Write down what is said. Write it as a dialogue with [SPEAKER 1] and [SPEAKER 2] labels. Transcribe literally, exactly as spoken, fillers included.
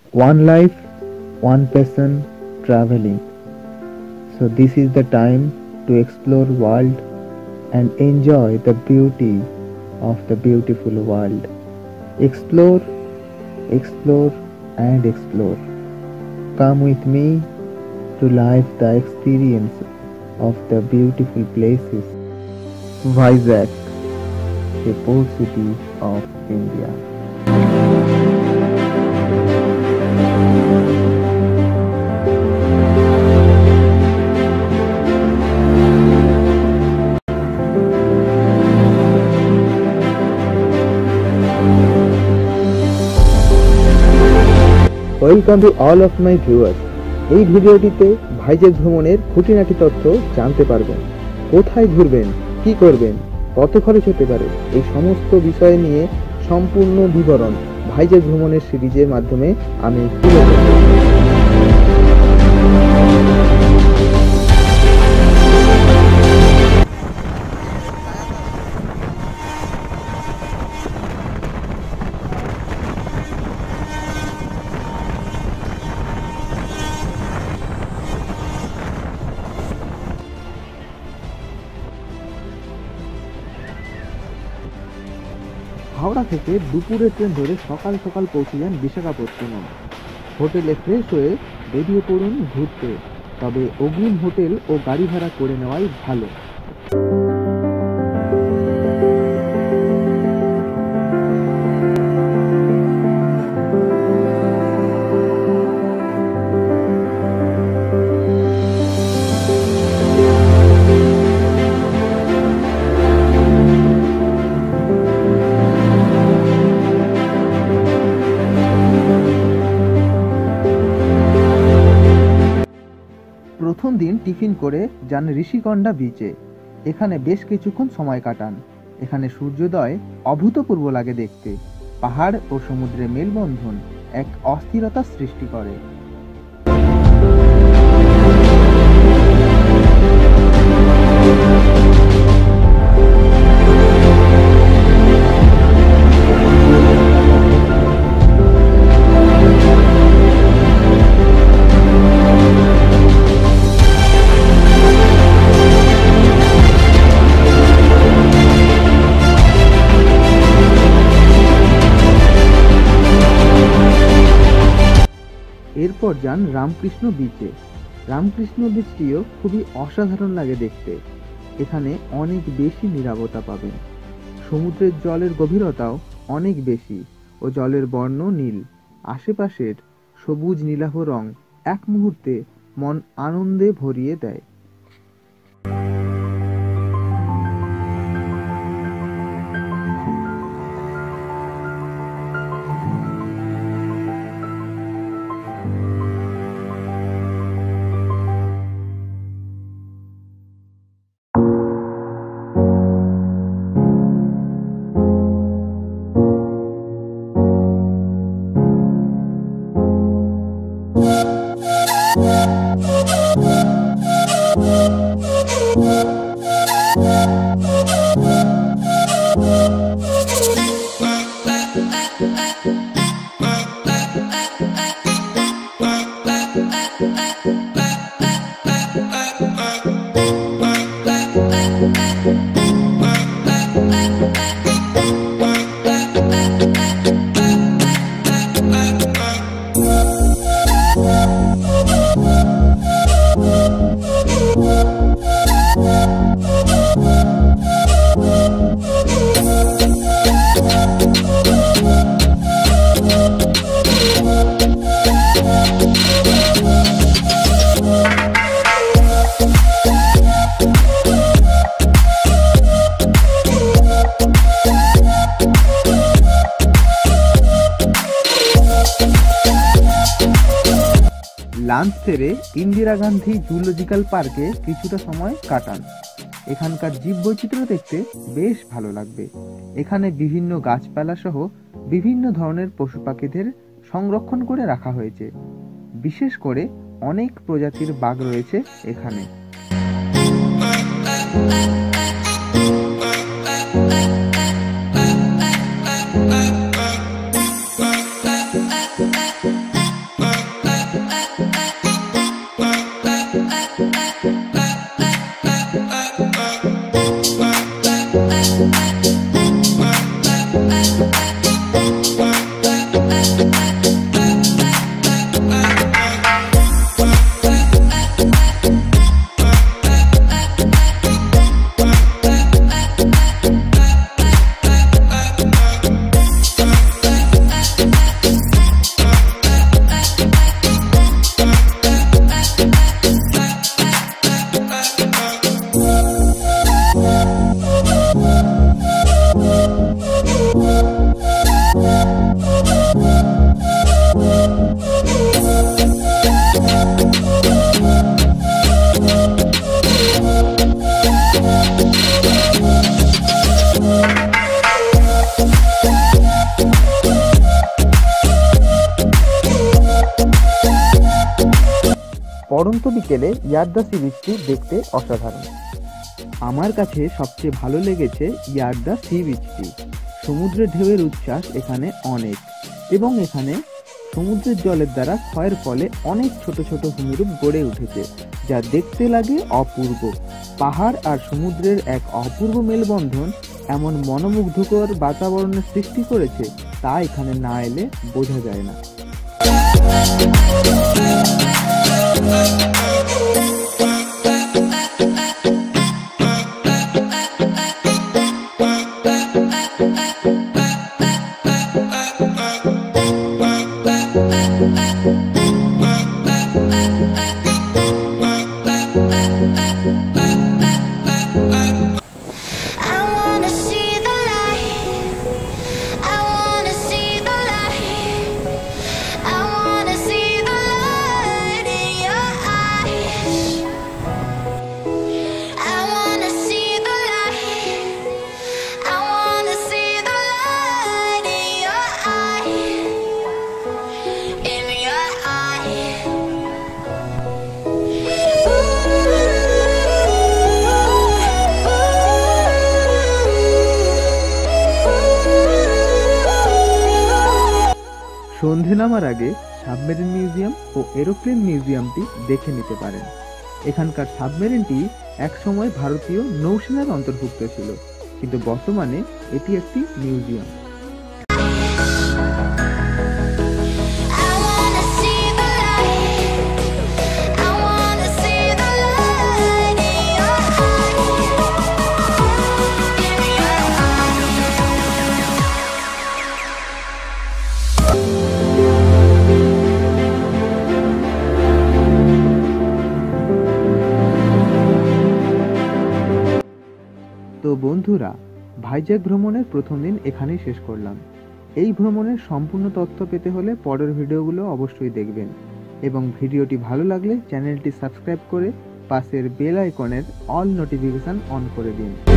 [SPEAKER 1] One life, one person, traveling. So this is the time to explore world and enjoy the beauty of the beautiful world. Explore, explore and explore. Come with me to live the experience of the beautiful places. Vizag, the port city of India. Welcome to all of my viewers. এই ভিডিওটিতে ভাইজ্যাগ ভ্রমণের খুঁটিনাটি তথ্য জানতে পারবেন। কোথায় ঘুরবেন, কি করবেন, কত খরচ হতে পারে, এই সমস্ত বিষয় নিয়ে সম্পূর্ণ বিবরণ ভাইজ্যাগ ভ্রমণের সিরিজের মাধ্যমে আমি তুলে ধরব। হাওড়া থেকে দুপুরের ট্রেন ধরে সকাল সকাল পৌঁছে যান বিশাখাপত্তনম। হোটেলে ফ্রেশ হয়ে বেরিয়ে পড়ুন ঘুরতে, তবে অগ্রিম হোটেল ও গাড়ি ভাড়া করে নেওয়াই ভালো। প্রথম দিন টিফিন করে যান ঋষিকন্ডা বিচে। এখানে বেশ কিছুক্ষণ সময় কাটান। এখানে সূর্যোদয় অভূতপূর্ব লাগে দেখতে। পাহাড় ও সমুদ্রের মেলবন্ধন এক অস্থিরতা সৃষ্টি করে। এরপর যান রামকৃষ্ণ বিচে। রামকৃষ্ণ বিচটিও খুবই অসাধারণ লাগে দেখতে। এখানে অনেক বেশি নীরবতা পাবেন। সমুদ্রের জলের গভীরতাও অনেক বেশি ও জলের বর্ণ নীল। আশেপাশের সবুজ নীলাভ রং এক মুহূর্তে মন আনন্দে ভরিয়ে দেয়। লাঞ্চ সেরে ইন্দিরা গান্ধী জুলজিক্যাল পার্কে কিছুটা সময় কাটান। এখানকার জীববৈচিত্র্য দেখতে বেশ ভালো লাগবে। এখানে বিভিন্ন গাছপালা সহ বিভিন্ন ধরনের পশু পাখিদের সংরক্ষণ করে রাখা হয়েছে। বিশেষ করে অনেক প্রজাতির বাঘ রয়েছে এখানে। পড়ন্ত বিকেলে ইয়ার্দা সি বিচটি দেখতে অসাধারণ। আমার কাছে সবচেয়ে ভালো লেগেছে ইয়ার্দা সি বিচটি। সমুদ্রের ঢেউয়ের উচ্ছ্বাস এখানে অনেক, এবং এখানে সমুদ্রের জলের দ্বারা ক্ষয়ের ফলে অনেক ছোট ছোট ভূমিরূপ গড়ে উঠেছে, যা দেখতে লাগে অপূর্ব। পাহাড় আর সমুদ্রের এক অপূর্ব মেলবন্ধন এমন মনোমুগ্ধকর বাতাবরণের সৃষ্টি করেছে, তা এখানে না এলে বোঝা যায় না। সন্ধে নামার আগে সাবমেরিন মিউজিয়াম ও এরোপ্লেন মিউজিয়ামটি দেখে নিতে পারেন। এখানকার সাবমেরিনটি একসময় ভারতীয় নৌসেনার অন্তর্ভুক্ত ছিল, কিন্তু বর্তমানে এটি একটি মিউজিয়াম। তো বন্ধুরা, ভাইজ্যাক ভ্রমণের প্রথম দিন এখানেই শেষ করলাম। এই ভ্রমণের সম্পূর্ণ তথ্য পেতে হলে পরের ভিডিওগুলো অবশ্যই দেখবেন, এবং ভিডিওটি ভালো লাগলে চ্যানেলটি সাবস্ক্রাইব করে পাশের বেল আইকনের অল নোটিফিকেশন অন করে দিন।